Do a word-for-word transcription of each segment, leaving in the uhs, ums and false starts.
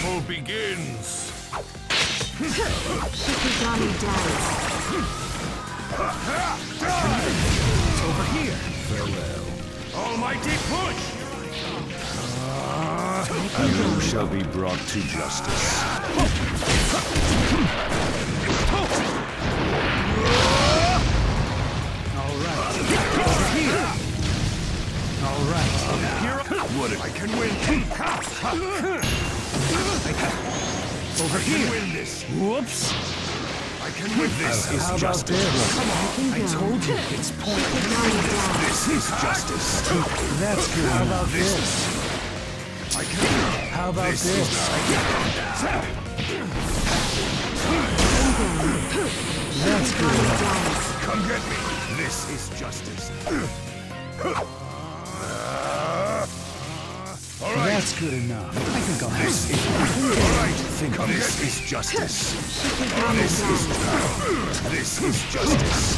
battle begins. Shikigami dies. Over here. Farewell. Almighty push! And who shall be brought to justice? Alright. Over here. Alright. Here. What if I can win? Over here. I can win this. Whoops. I can win this. This is How justice. about this? Come on. I told you. It's pointless. This is justice. That's good. How about this? I can. How about this? this? That's good. Come get me. This is justice. All right. That's good enough. I think I'll have This is all right. Think of this is justice. This is this is justice.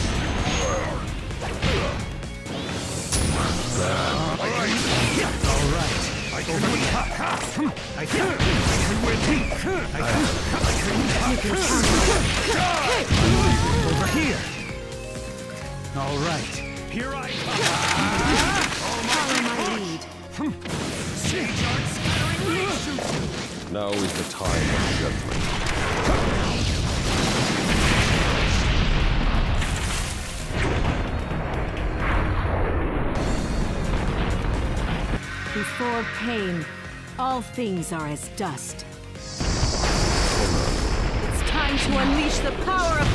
All right. All right. I can win. I can. I can win. I can. I can. Over here. All right. Here I come. Follow my lead. Siege art scattering ray shoots. Now is the time of judgment. Before pain, all things are as dust. It's time to unleash the power of